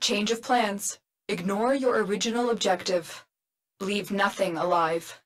Change of plans. Ignore your original objective. Leave nothing alive.